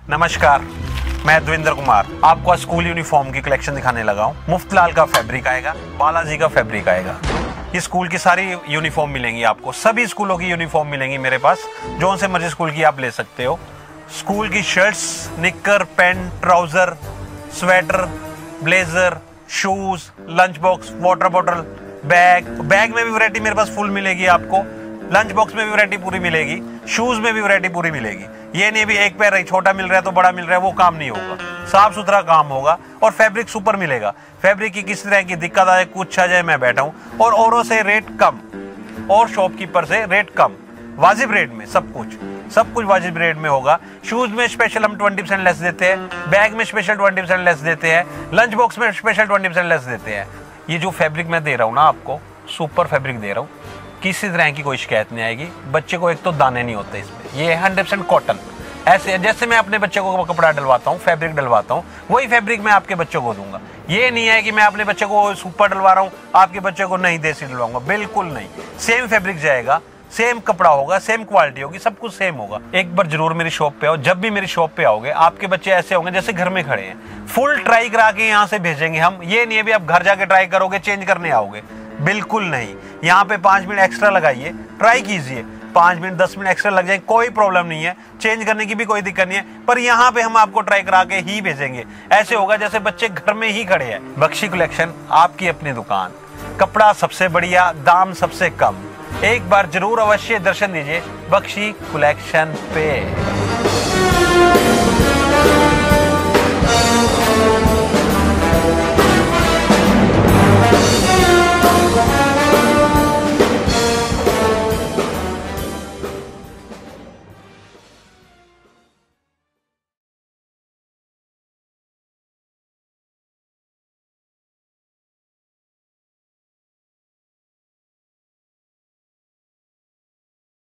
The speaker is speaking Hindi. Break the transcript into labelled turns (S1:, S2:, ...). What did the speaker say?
S1: नमस्कार, मैं देवेंद्र कुमार आपको स्कूल यूनिफॉर्म की कलेक्शन दिखाने लगा हूँ। मुफ्तलाल का फैब्रिक आएगा, बालाजी का फैब्रिक आएगा। ये स्कूल की सारी यूनिफॉर्म मिलेंगी आपको, सभी स्कूलों की यूनिफॉर्म मिलेंगी मेरे पास, जो से मर्जी स्कूल की आप ले सकते हो। स्कूल की शर्ट्स, निक्कर, pant, trouser, sweater, blazer, shoes, lunch box, water bottle, bag में भी वैरायटी मेरे पास फुल मिलेगी आपको। लंच बॉक्स में भी वैरायटी पूरी मिलेगी, शूज में भी वैरायटी पूरी मिलेगी। ये नहीं भी एक पैर छोटा मिल रहा है तो बड़ा मिल रहा है, वो काम नहीं होगा। साफ सुथरा काम होगा और फैब्रिक सुपर मिलेगा। फैब्रिक की किसी तरह की दिक्कत आए, कुछ आ जाए, मैं बैठा हूँ। और औरों से रेट कम और शॉपकीपर से रेट कम, वाजिब रेट में सब कुछ वाजिब रेट में होगा। शूज में स्पेशल हम 20% लेस देते हैं, बैग में स्पेशल 20% लेस देते हैं, लंच बॉक्स में स्पेशल 20% लेस देते हैं। ये जो फैब्रिक मैं दे रहा हूँ ना आपको, सुपर फैब्रिक दे रहा हूँ, किसी तरह की कोई शिकायत नहीं आएगी। बच्चे को एक तो दाने नहीं होते इसमें। ये 100% कॉटन, ऐसे जैसे मैं अपने बच्चे को कपड़ा डलवाता हूँ, फैब्रिक डलवाता हूँ, वही फैब्रिक मैं आपके बच्चों को दूंगा। ये नहीं है कि मैं अपने बच्चे को सुपर डलवा रहा हूँ, आपके बच्चे को नहीं देसी डलवाऊंगा, बिल्कुल नहीं। सेम फैब्रिक जाएगा, सेम कपड़ा होगा, सेम क्वालिटी होगी, सब कुछ सेम होगा। एक बार जरूर मेरी शॉप पे आओ। जब भी मेरी शॉप पे आओगे आपके बच्चे ऐसे होंगे जैसे घर में खड़े हैं। फुल ट्राई करा के यहाँ से भेजेंगे हम। ये नहीं है भी आप घर जाके ट्राई करोगे, चेंज करने आओगे, बिल्कुल नहीं। यहाँ पे 5 मिनट एक्स्ट्रा लगाइए, ट्राई कीजिए, 5 मिनट 10 मिनट एक्स्ट्रा लग जाए, कोई प्रॉब्लम नहीं है। चेंज करने की भी कोई दिक्कत नहीं है, पर यहाँ पे हम आपको ट्राई करा के ही भेजेंगे। ऐसे होगा जैसे बच्चे घर में ही खड़े हैं। बख्शी कलेक्शन, आपकी अपनी दुकान, कपड़ा सबसे बढ़िया, दाम सबसे कम। एक बार जरूर अवश्य दर्शन दीजिए बख्शी कलेक्शन पे।